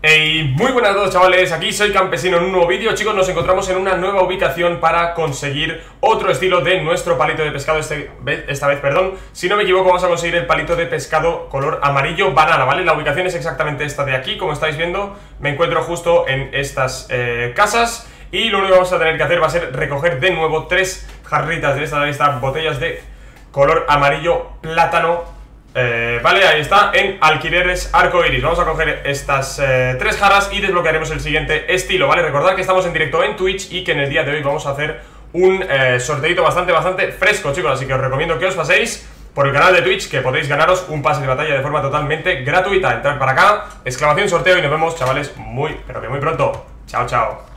Hey, muy buenas a todos, chavales, aquí soy Campesino en un nuevo vídeo. Chicos, nos encontramos en una nueva ubicación para conseguir otro estilo de nuestro palito de pescado. Esta vez, si no me equivoco, vamos a conseguir el palito de pescado color amarillo banana, ¿vale? La ubicación es exactamente esta de aquí. Como estáis viendo, me encuentro justo en estas casas. Y lo único que vamos a tener que hacer va a ser recoger de nuevo 3 jarritas de estas botellas de color amarillo plátano. Vale, ahí está, en Alquileres Arcoiris. Vamos a coger estas 3 jarras y desbloquearemos el siguiente estilo, ¿vale? Recordad que estamos en directo en Twitch y que en el día de hoy vamos a hacer un sorteito bastante fresco, chicos. Así que os recomiendo que os paséis por el canal de Twitch, que podéis ganaros un pase de batalla de forma totalmente gratuita. Entrad para acá, exclamación sorteo, y nos vemos, chavales, muy, pero que muy pronto. Chao, chao.